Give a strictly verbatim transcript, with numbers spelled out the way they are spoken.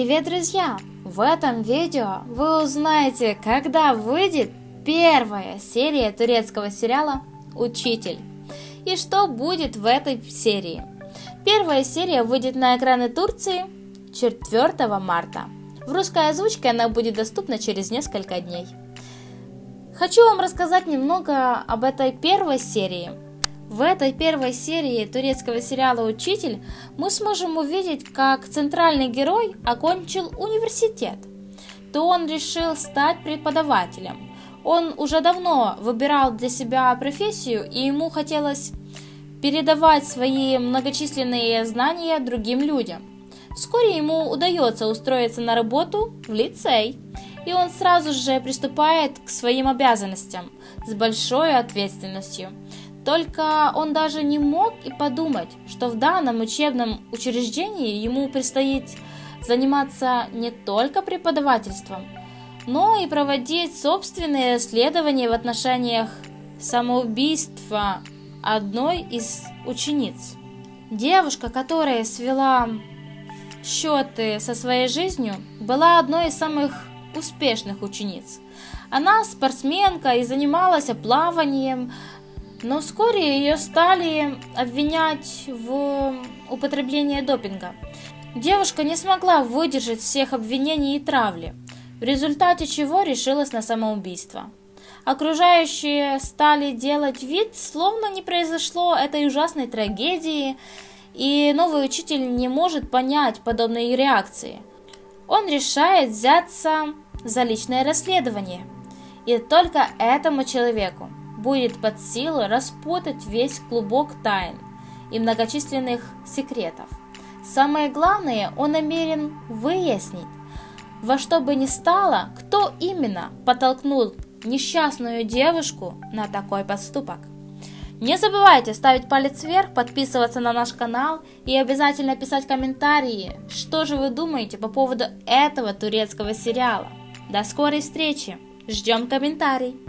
Привет, друзья! В этом видео вы узнаете, когда выйдет первая серия турецкого сериала «Учитель» и что будет в этой серии. Первая серия выйдет на экраны Турции четвёртого марта. В русской озвучке она будет доступна через несколько дней. Хочу вам рассказать немного об этой первой серии. В этой первой серии турецкого сериала «Учитель» мы сможем увидеть, как центральный герой окончил университет. То он решил стать преподавателем. Он уже давно выбирал для себя профессию, и ему хотелось передавать свои многочисленные знания другим людям. Вскоре ему удается устроиться на работу в лицей, и он сразу же приступает к своим обязанностям с большой ответственностью. Только он даже не мог и подумать, что в данном учебном учреждении ему предстоит заниматься не только преподавательством, но и проводить собственные исследования в отношениях самоубийства одной из учениц. Девушка, которая свела счеты со своей жизнью, была одной из самых успешных учениц. Она спортсменка и занималась плаванием, но вскоре ее стали обвинять в употреблении допинга. Девушка не смогла выдержать всех обвинений и травли, в результате чего решилась на самоубийство. Окружающие стали делать вид, словно не произошло этой ужасной трагедии, и новый учитель не может понять подобной реакции. Он решает взяться за личное расследование, и только этому человеку будет под силу распутать весь клубок тайн и многочисленных секретов. Самое главное, он намерен выяснить, во что бы ни стало, кто именно подтолкнул несчастную девушку на такой поступок. Не забывайте ставить палец вверх, подписываться на наш канал и обязательно писать комментарии, что же вы думаете по поводу этого турецкого сериала. До скорой встречи! Ждем комментарий!